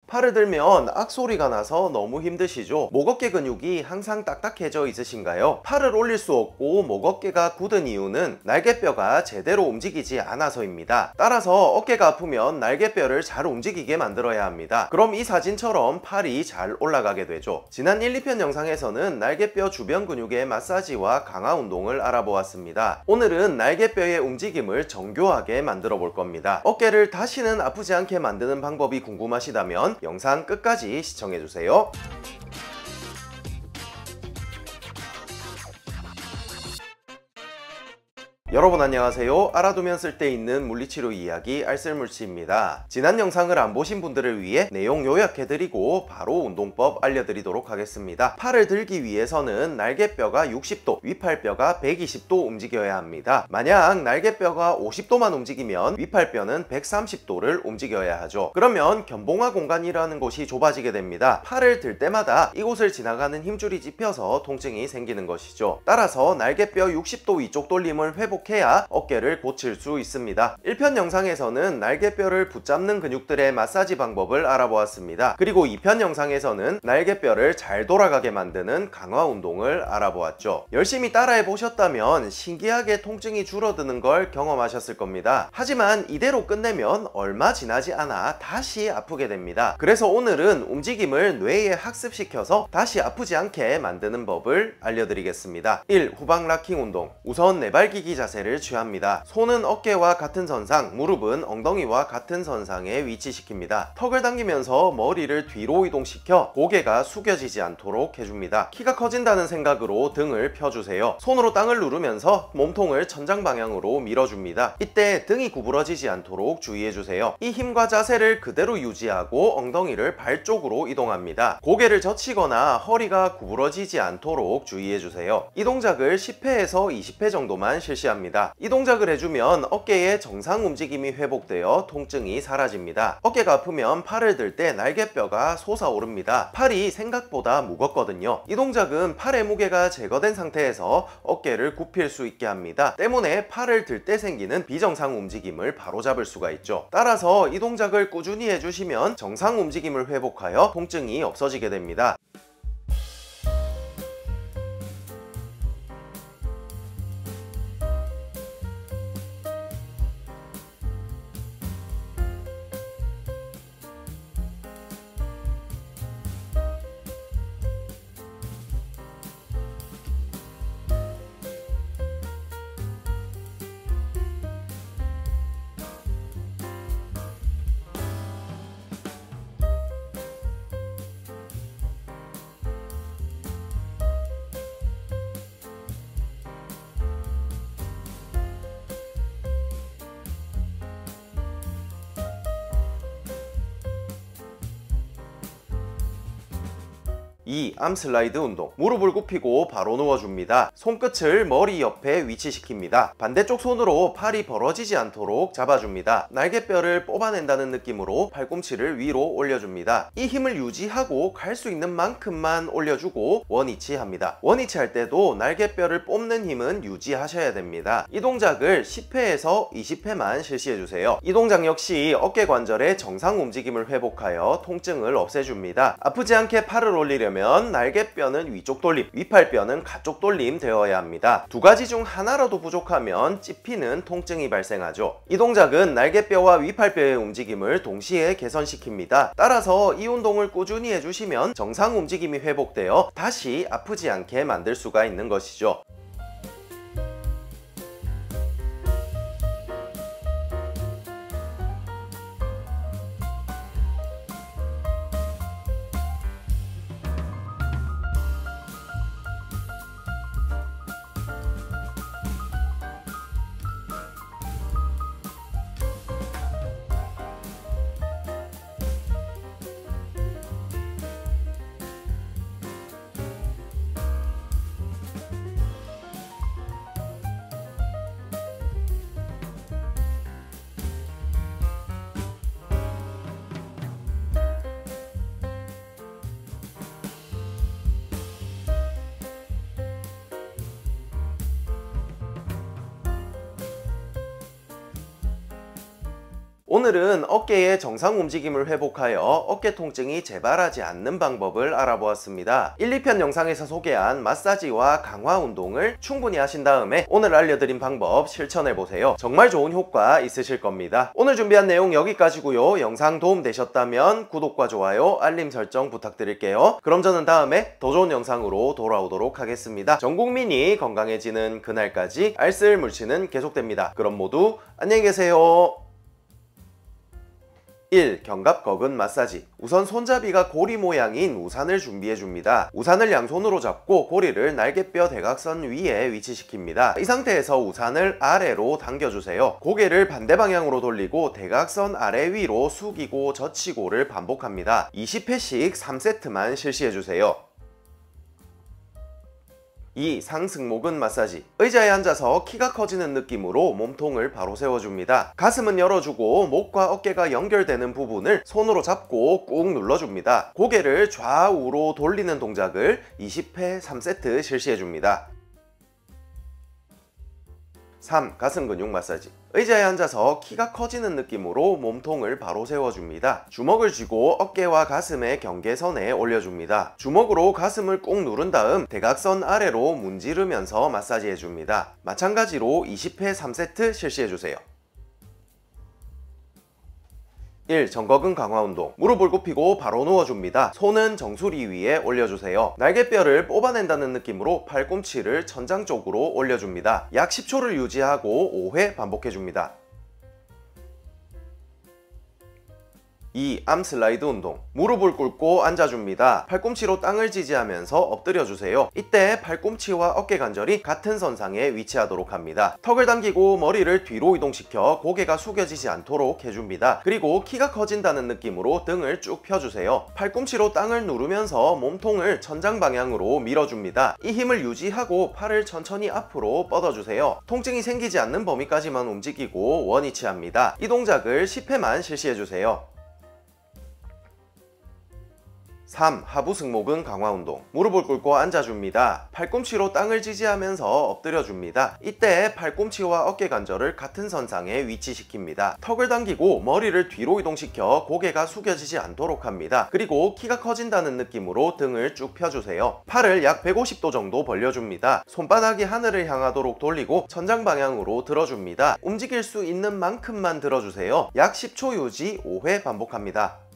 팔을 들면 악소리가 나서 너무 힘드시죠? 목 어깨 근육이 항상 딱딱해져 있으신가요? 팔을 올릴 수 없고 목 어깨가 굳은 이유는 날개뼈가 제대로 움직이지 않아서입니다. 따라서 어깨가 아프면 날개뼈를 잘 움직이게 만들어야 합니다. 그럼 이 사진처럼 팔이 잘 올라가게 되죠. 지난 1, 2편 영상에서는 날개뼈 주변 근육의 마사지와 강화 운동을 알아보았습니다. 오늘은 날개뼈의 움직임을 정교하게 만들어 볼 겁니다. 어깨를 다시는 아프지 않게 만드는 방법이 궁금하시다면 영상 끝까지 시청해주세요. 여러분 안녕하세요. 알아두면 쓸데있는 물리치료 이야기 알쓸물치입니다. 지난 영상을 안 보신 분들을 위해 내용 요약해드리고 바로 운동법 알려드리도록 하겠습니다. 팔을 들기 위해서는 날개뼈가 60도, 위팔뼈가 120도 움직여야 합니다. 만약 날개뼈가 50도만 움직이면 위팔뼈는 130도를 움직여야 하죠. 그러면 견봉화 공간이라는 곳이 좁아지게 됩니다. 팔을 들 때마다 이곳을 지나가는 힘줄이 찝혀서 통증이 생기는 것이죠. 따라서 날개뼈 60도 위쪽 돌림을 회복해야 어깨를 고칠 수 있습니다. 1편 영상에서는 날개뼈를 붙잡는 근육들의 마사지 방법을 알아보았습니다. 그리고 2편 영상에서는 날개뼈를 잘 돌아가게 만드는 강화 운동을 알아보았죠. 열심히 따라해 보셨다면 신기하게 통증이 줄어드는 걸 경험하셨을 겁니다. 하지만 이대로 끝내면 얼마 지나지 않아 다시 아프게 됩니다. 그래서 오늘은 움직임을 뇌에 학습시켜서 다시 아프지 않게 만드는 법을 알려드리겠습니다. 1. 후방 락킹 운동. 우선 내발기기 자세를 취합니다. 손은 어깨와 같은 선상, 무릎은 엉덩이와 같은 선상에 위치시킵니다. 턱을 당기면서 머리를 뒤로 이동시켜 고개가 숙여지지 않도록 해줍니다. 키가 커진다는 생각으로 등을 펴주세요. 손으로 땅을 누르면서 몸통을 천장 방향으로 밀어줍니다. 이때 등이 구부러지지 않도록 주의해주세요. 이 힘과 자세를 그대로 유지하고 엉덩이를 발 쪽으로 이동합니다. 고개를 젖히거나 허리가 구부러지지 않도록 주의해주세요. 이 동작을 10회에서 20회 정도만 실시합니다. 이 동작을 해주면 어깨의 정상 움직임이 회복되어 통증이 사라집니다. 어깨가 아프면 팔을 들 때 날개뼈가 솟아오릅니다. 팔이 생각보다 무겁거든요. 이 동작은 팔의 무게가 제거된 상태에서 어깨를 굽힐 수 있게 합니다. 때문에 팔을 들 때 생기는 비정상 움직임을 바로잡을 수가 있죠. 따라서 이 동작을 꾸준히 해주시면 정상 움직임을 회복하여 통증이 없어지게 됩니다. 이 암슬라이드 운동. 무릎을 굽히고 바로 누워줍니다. 손끝을 머리 옆에 위치시킵니다. 반대쪽 손으로 팔이 벌어지지 않도록 잡아줍니다. 날개뼈를 뽑아낸다는 느낌으로 팔꿈치를 위로 올려줍니다. 이 힘을 유지하고 갈 수 있는 만큼만 올려주고 원위치합니다. 원위치할 때도 날개뼈를 뽑는 힘은 유지하셔야 됩니다. 이 동작을 10회에서 20회만 실시해주세요. 이 동작 역시 어깨 관절의 정상 움직임을 회복하여 통증을 없애줍니다. 아프지 않게 팔을 올리려면 날개뼈는 위쪽 돌림, 위팔뼈는 가쪽 돌림 되어야 합니다. 두 가지 중 하나라도 부족하면 찝히는 통증이 발생하죠. 이 동작은 날개뼈와 위팔뼈의 움직임을 동시에 개선시킵니다. 따라서 이 운동을 꾸준히 해주시면 정상 움직임이 회복되어 다시 아프지 않게 만들 수가 있는 것이죠. 오늘은 어깨의 정상 움직임을 회복하여 어깨 통증이 재발하지 않는 방법을 알아보았습니다. 1, 2편 영상에서 소개한 마사지와 강화 운동을 충분히 하신 다음에 오늘 알려드린 방법 실천해보세요. 정말 좋은 효과 있으실 겁니다. 오늘 준비한 내용 여기까지고요. 영상 도움 되셨다면 구독과 좋아요, 알림 설정 부탁드릴게요. 그럼 저는 다음에 더 좋은 영상으로 돌아오도록 하겠습니다. 전 국민이 건강해지는 그날까지 알쓸물치는 계속됩니다. 그럼 모두 안녕히 계세요. 1. 견갑 거근 마사지. 우선 손잡이가 고리 모양인 우산을 준비해줍니다. 우산을 양손으로 잡고 고리를 날개뼈 대각선 위에 위치시킵니다. 이 상태에서 우산을 아래로 당겨주세요. 고개를 반대 방향으로 돌리고 대각선 아래 위로 숙이고 젖히고를 반복합니다. 20회씩 3세트만 실시해주세요. 2. 상승모근 마사지. 의자에 앉아서 키가 커지는 느낌으로 몸통을 바로 세워줍니다. 가슴은 열어주고 목과 어깨가 연결되는 부분을 손으로 잡고 꾹 눌러줍니다. 고개를 좌우로 돌리는 동작을 20회 3세트 실시해줍니다. 3. 가슴 근육 마사지. 의자에 앉아서 키가 커지는 느낌으로 몸통을 바로 세워줍니다. 주먹을 쥐고 어깨와 가슴의 경계선에 올려줍니다. 주먹으로 가슴을 꾹 누른 다음 대각선 아래로 문지르면서 마사지해줍니다. 마찬가지로 20회 3세트 실시해주세요. 1. 정거근 강화 운동. 무릎을 굽히고 바로 누워줍니다. 손은 정수리 위에 올려주세요. 날개뼈를 뽑아낸다는 느낌으로 팔꿈치를 천장 쪽으로 올려줍니다. 약 10초를 유지하고 5회 반복해줍니다. 2. 암 슬라이드 운동. 무릎을 꿇고 앉아줍니다. 팔꿈치로 땅을 지지하면서 엎드려주세요. 이때 팔꿈치와 어깨 관절이 같은 선상에 위치하도록 합니다. 턱을 당기고 머리를 뒤로 이동시켜 고개가 숙여지지 않도록 해줍니다. 그리고 키가 커진다는 느낌으로 등을 쭉 펴주세요. 팔꿈치로 땅을 누르면서 몸통을 천장 방향으로 밀어줍니다. 이 힘을 유지하고 팔을 천천히 앞으로 뻗어주세요. 통증이 생기지 않는 범위까지만 움직이고 원위치합니다. 이 동작을 10회만 실시해주세요. 3. 하부 승모근 강화 운동. 무릎을 꿇고 앉아줍니다. 팔꿈치로 땅을 지지하면서 엎드려줍니다. 이때 팔꿈치와 어깨 관절을 같은 선상에 위치시킵니다. 턱을 당기고 머리를 뒤로 이동시켜 고개가 숙여지지 않도록 합니다. 그리고 키가 커진다는 느낌으로 등을 쭉 펴주세요. 팔을 약 150도 정도 벌려줍니다. 손바닥이 하늘을 향하도록 돌리고 천장 방향으로 들어줍니다. 움직일 수 있는 만큼만 들어주세요. 약 10초 유지 5회 반복합니다.